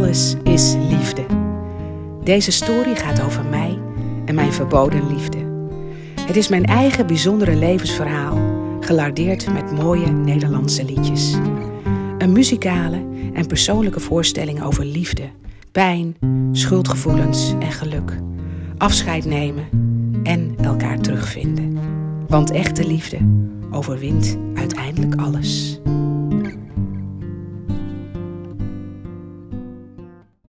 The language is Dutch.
alles is liefde. Deze story gaat over mij en mijn verboden liefde. Het is mijn eigen bijzondere levensverhaal, gelardeerd met mooie Nederlandse liedjes. Een muzikale en persoonlijke voorstelling over liefde, pijn, schuldgevoelens en geluk. Afscheid nemen en elkaar terugvinden. Want echte liefde overwint uiteindelijk alles.